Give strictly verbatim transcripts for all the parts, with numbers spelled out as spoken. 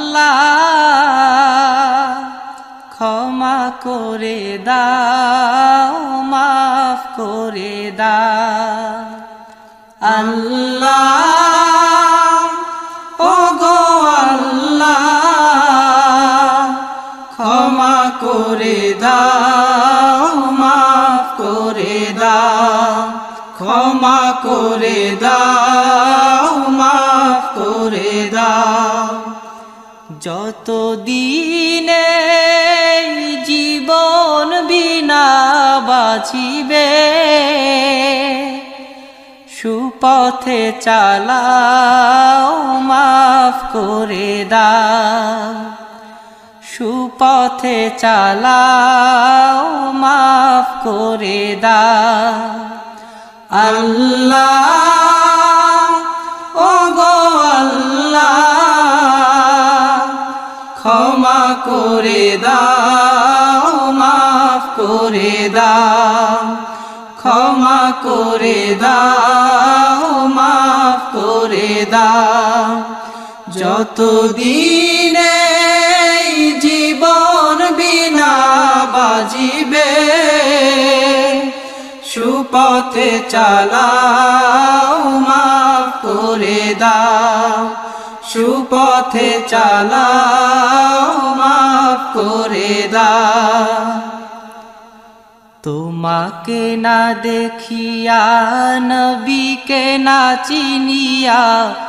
আল্লাহ ক্ষমা করে দাও মাফ করে দাও আল্লাহ ওগো আল্লাহ ক্ষমা করে দাও মাফ করে দাও ক্ষমা করে দাও মাফ করে দাও যতদিনে জীবন বিনা বাঁচিবে সুপথে চালাও মাফ করে দাও সুপথে চালাও মাফ করে দাও আল্লাহ ওগো আল্লাহ ক্ষমা করে দাও মাফ করে দাও ক্ষমা করে দাও মাফ করে দাও যতদিনে জীবন বিনা বাজিবে সুপথে চালাও মাফ করে দাও সুপথে চালাও মাফ করে দাও তোমাকে না দেখিয়া নবীকে না চিনিয়া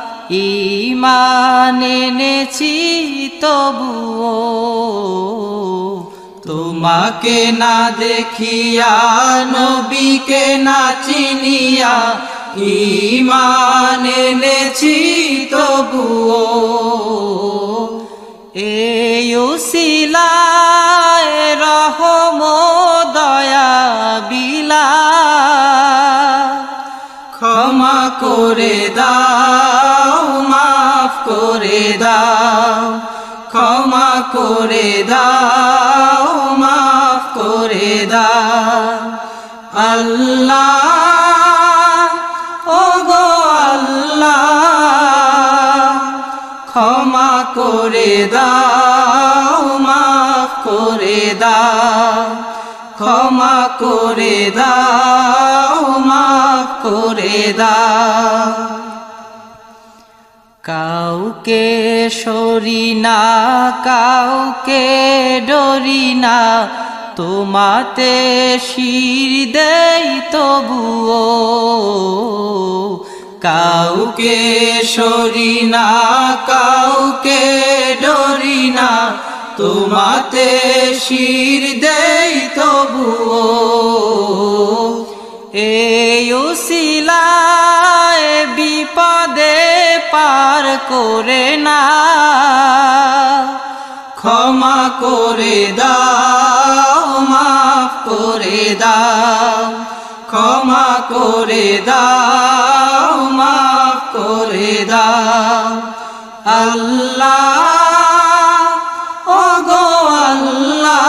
ঈমান এনেছি তবুও তোমাকে না দেখিয়া নবীকে না চিনিয়া ঈমান এনেছি তবুও এই উসিলায় রহম দয়া বিলা ক্ষমা করে দাও মাফ করে দাও ক্ষমা করে দাও মাফ করে দাও আল্লাহ ওগো আল্লাহ ক্ষমা করে দাও মাফ করে দাও ক্ষমা করে দাও মাফ করে দাও কাউকে সরি না কাউকে ডরি না তোমাতে শির দেই তবুও কাউকে সরি না কাউকে ডরি না তোমাতে শির দেই তবুও এই উসিলায় বিপদে পার করে না ক্ষমা করে দাও মাফ করে দাও ক্ষমা করে দাও মাফ করে দাও আল্লাহ ওগো আল্লাহ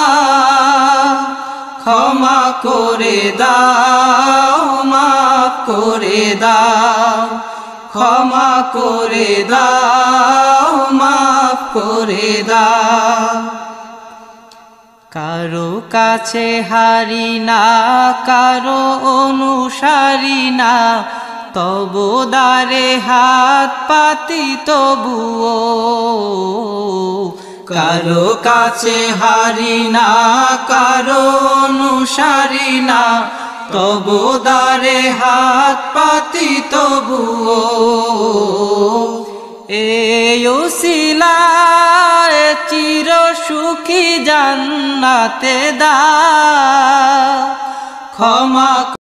ক্ষমা করে দাও মাফ করে দাও ক্ষমা করে দাও মাফ করে দাও কারো কাছে হারি না কারো অনুসারী না তবু দারে হাত পাতি তবুও কারো কাছে হারি না কারো অনুসারী না তবু দারে হাত পাতি তবুও এই উসিলায় চির সুখী জান্নাতে দাও ক্ষমা